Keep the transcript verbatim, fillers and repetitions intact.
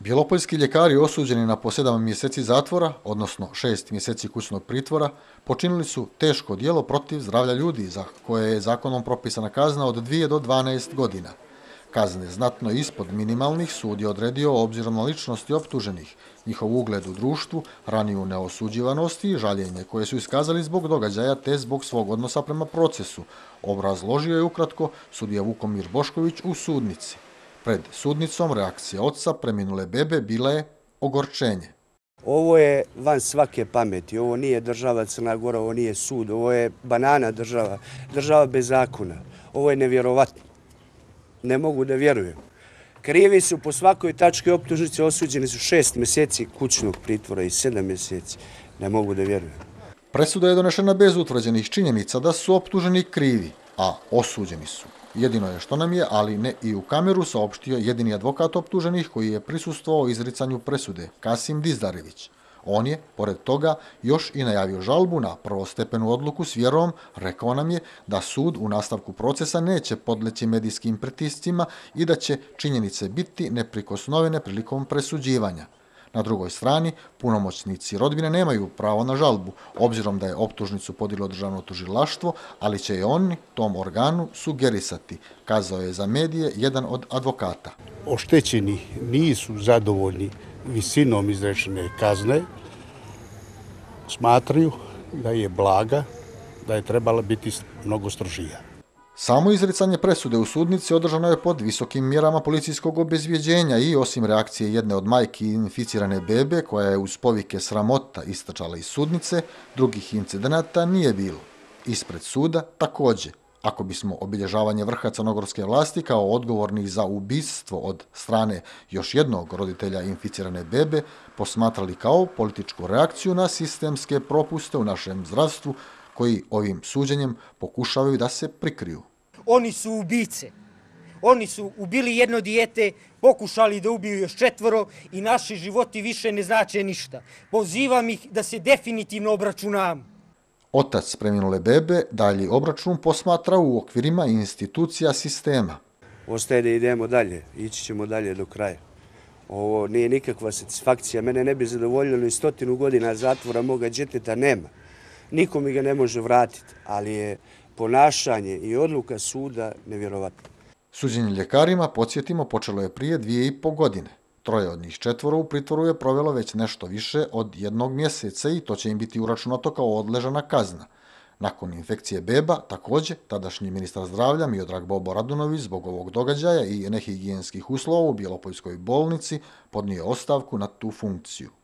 Bjelopoljski ljekari osuđeni na po sedam mjeseci zatvora, odnosno šest mjeseci kućnog pritvora, počinili su teško djelo protiv zdravlja ljudi za koje je zakonom propisana kazna od dvije do dvanaest godina. Kazne znatno ispod minimalnih sud je odredio obzirom na ličnosti optuženih, njihov ugled u društvu, raniju neosuđivanost i žaljenje koje su iskazali zbog događaja te zbog svog odnosa prema procesu, obrazložio je ukratko sudija Vukomir Bošković u sudnici. Pred sudnicom reakcija oca preminule bebe bila je ogorčenje. Ovo je van svake pameti, ovo nije država Crna Gora, ovo nije sud, ovo je banana država, država bez zakona. Ovo je nevjerovatno. Ne mogu da vjerujem. Krivi su po svakoj tački optužnice, osuđeni su šest mjeseci kućnog pritvora i sedam mjeseci. Ne mogu da vjerujem. Presuda je donešena bez utvrđenih činjenica da su optuženi krivi, a osuđeni su. Jedino je što nam je, ali ne i u kameru, saopštio jedini advokat optuženih koji je prisustvovao izricanju presude, Kasim Dizdarević. On je, pored toga, još i najavio žalbu na prvostepenu odluku s vjerom, rekao nam je da sud u nastavku procesa neće podleći medijskim pritiscima i da će činjenice biti neprikosnovene prilikom presuđivanja. Na drugoj strani, punomoćnici rodbine nemaju pravo na žalbu, obzirom da je optužnicu podiglo državno tužilaštvo, ali će i oni tom organu sugerisati, kazao je za medije jedan od advokata. Oštećeni nisu zadovoljni visinom izrečene kazne, smatraju da je blaga, da je trebala biti mnogo strožija. Samo izricanje presude u sudnici održano je pod visokim mjerama policijskog obezvjeđenja i osim reakcije jedne od majki inficirane bebe, koja je uz povike sramota istrčala iz sudnice, drugih incidenata nije bilo. Ispred suda također. Ako bismo obilježavanje vrha crnogorske vlasti kao odgovornih za ubistvo od strane još jednog roditelja inficirane bebe posmatrali kao političku reakciju na sistemske propuste u našem zdravstvu koji ovim suđenjem pokušavaju da se prikriju. Oni su ubice. Oni su ubili jedno dijete, pokušali da ubiju još četvoro i naši životi više ne znače ništa. Pozivam ih da se definitivno obračunamo. Otac preminule bebe dalji obračun posmatra u okvirima institucija sistema. Ostaje da idemo dalje, ići ćemo dalje do kraja. Ovo nije nikakva satisfakcija, mene ne bi zadovoljilo i stotinu godina zatvora moga djeteta nema. Niko mi ga ne može vratiti, ali je ponašanje i odluka suda nevjerovatno. Suđenje ljekarima, podsjetimo, počelo je prije dvije i po godine. Troje od njih četvoro u pritvoru je provelo već nešto više od jednog mjeseca i to će im biti uračunato kao odležana kazna. Nakon infekcije beba, također, tadašnji ministar zdravlja Miodrag Bobo Radunović zbog ovog događaja i nehigijenskih uslova u Bjelopoljskoj bolnici podnio ostavku na tu funkciju.